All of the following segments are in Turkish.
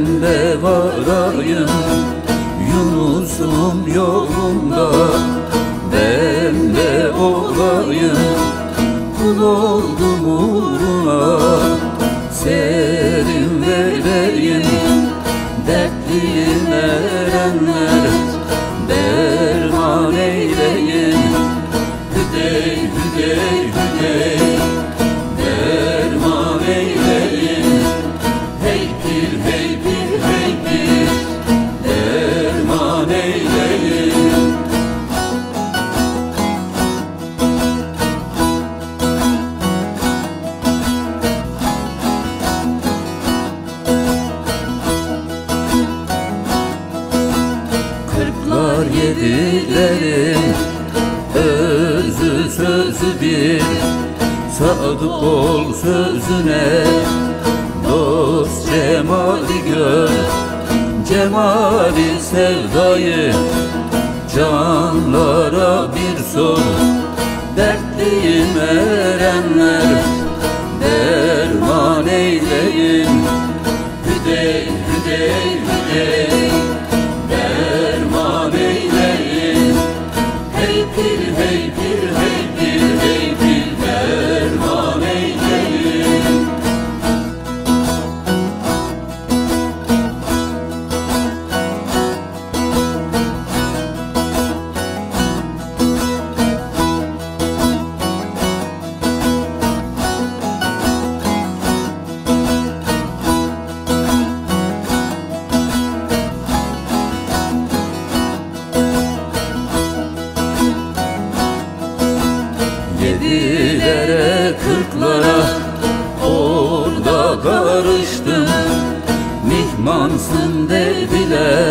ben de varayım Yunus'un yolunda, ben de olayım kul oldum uğruna. Serin vereyim dertliyim erenler, derman eyleyin hüdey hüdey hüdey, derman eyleyin hey pir hey pir hey pir, derman eyleyin. Kırklar yedilerin özü sözü bir, sadık ol sözüne, dost cemali gör, cemali sevdayı canlara bir sor. Dertliyim erenler, derman eyleyin hüdey hüdey hüdey, derman eyleyin hey pir hey pir hey pir hey pir, derman eyleyin. Yedilere kırklara orada karıştım, mihmansın dediler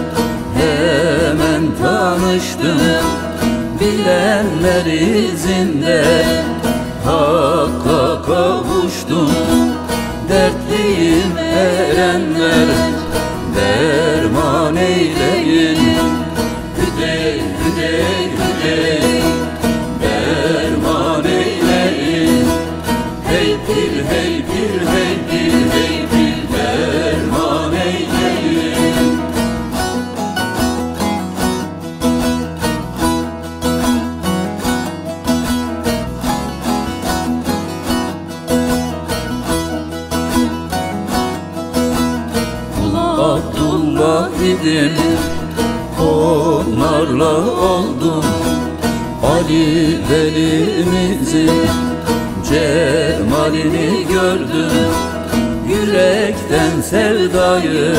hemen tanıştım. Bilenler izinde hakka kavuştum, dertliyim erenler, derman eyleyin hüdey hüdey hüdey, derman eyleyin hey pir hey pir hey pir hey pir, derman eyleyin. Kul Abdullah idim, onlarla oldum, Ali Veli'mizin cemalini gördüm. Yürekten sevdayı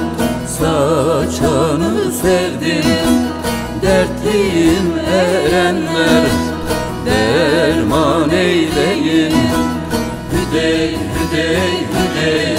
saçanı sevdim, dertliyim erenler, derman eyleyin hüdey hüdey hüdey,